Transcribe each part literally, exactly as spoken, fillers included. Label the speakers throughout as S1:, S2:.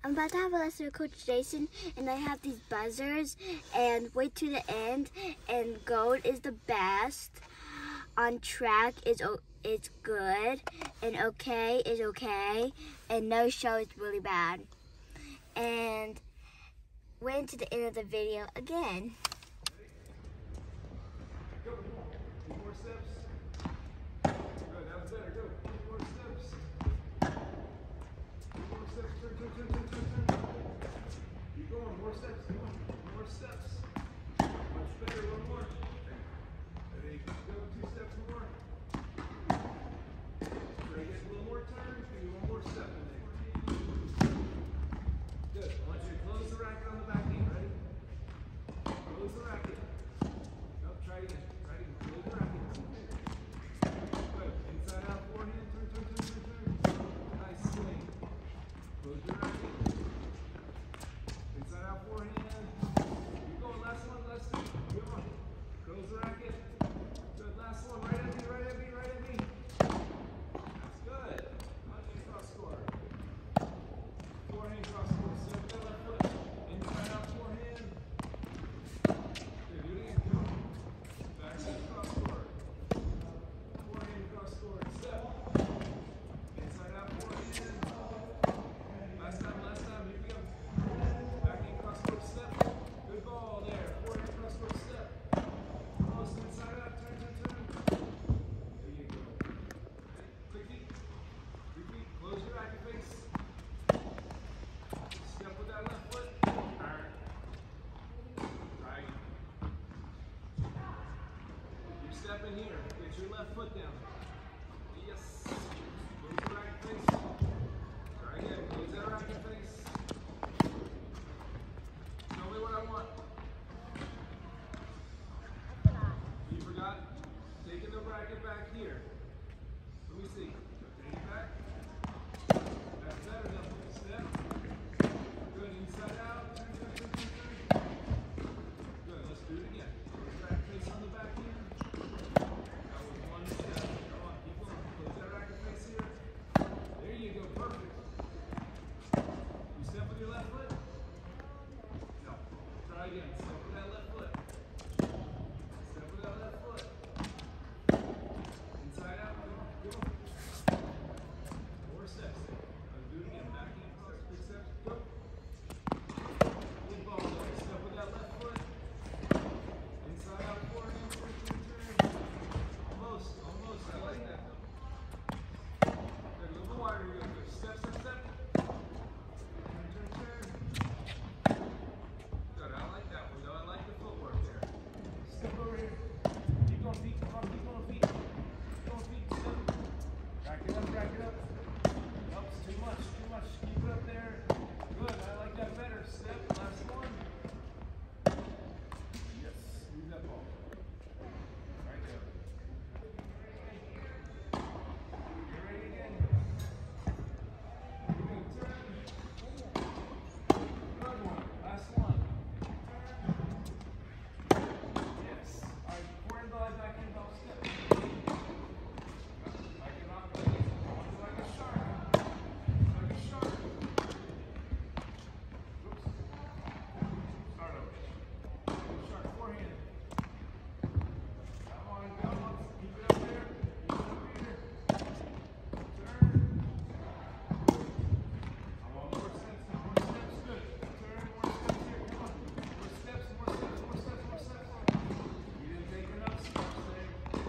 S1: I'm about to have a lesson with Coach Jason, and I have these buzzers, and wait to the end, and gold is the best, on track is is good, and okay is okay, and no show is really bad. And wait to the end of the video again.
S2: Go, two more steps. Good, that was better. Go, two more steps. Two more steps. Turn, turn, turn, turn, turn, turn. Keep going. More steps. Come on. More steps. Much better. One more. Ready? Go. Two steps more. Try to get a little more turn. Maybe one more step in there. Good. I want you to close the racket on the back end. Ready? Close the racket. Nope. Try it again. Try it again. Close the racket. Good. Inside out forehand. Turn, turn, turn, turn, turn. Nice swing. Close your racket. Inside out forehand. Keep going. Last one. Last one. Come on. Close the racket. Good. Last one. Right at me. Right at me. Right at me. That's good. Not just cross score. Forehand cross score. Step that left foot. Inside out forehand. Okay, do it again. Come on. Backhand cross score. Forehand cross score. Step. Inside out forehand. Last time, last time. Here we go. Backhand cross score. Step. Good ball there. Forehand cross score. Step. Almost inside out. Turn, turn, turn. There you go. Quick feet. Quick feet. Close your racket face. Step with that left foot. Alright. Try again. You're stepping here. Get your left foot down. Yes. Close the racket face. Try again. Close that racket face. Tell me what I want. You forgot? Taking the racket back here. Let me see. Take it back. That's better than step. Good. Inside out. Turn, turn, turn, turn, turn. Good. Let's do it again. Close that face on the back here. That was one step. Come on. Keep going. Close that racket face here. There you go. Perfect. You step with your left foot? No. Try again. Step with that left foot. Step with that left foot. Inside out. Come on. Go. Four steps. Let's do it again. Back in. Cross. Big steps. Go. Good ball there. Step with that left foot. Inside out forehand. Turn, turn, turn. Almost. Almost. I like that though. Good. A little wider. You're gonna go. Step, step, step. Turn, turn, turn. Good. I like that one though. I like the footwork there. Step over here. Keep going feet. Come on. Keep going feet. Keep going feet. Step. Rack it up. Rack it up. Nope. It's too much. Too much. Keep it up there. Good. I like that better. Step. Last one. Yes. Leave that ball. Right there. Get ready again. Good. Turn. Good one. Last one. Yes. All right. Forehand ball, backhand ball, step. Like a knock, like a shark. Like a shark. Oops. Start over. Shark forehand. Come on, come on. Keep it up there. Keep it up here. Turn. Come on, more steps. More steps. Good. Turn. More steps here. Come on. More steps. More steps. More steps. More steps. You didn't take enough steps there.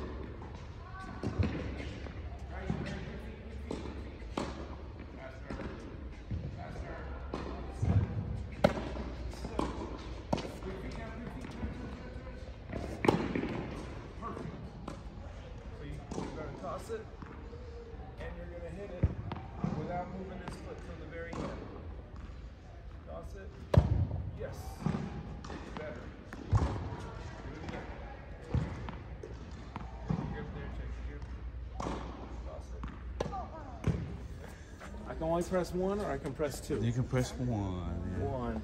S2: Right, right. Good feet. Good feet. Good feet. Faster. Faster. Step. Step. Good feet now. Good feet. Turn, turn, turn, turn. Perfect. So you, you're going to toss it, and you're going to hit it without moving this foot till the very end. Toss it. Yes. Better. Do it again. Grip there. Check the grip. Toss it. I can only press one, or I can press two.
S3: You can press one. Yeah.
S2: One.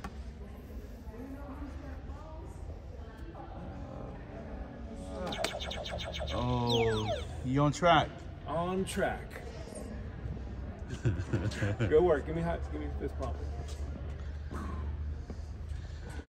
S3: Oh, you on track?
S2: On track. Good work. Give me high, give me fist pump.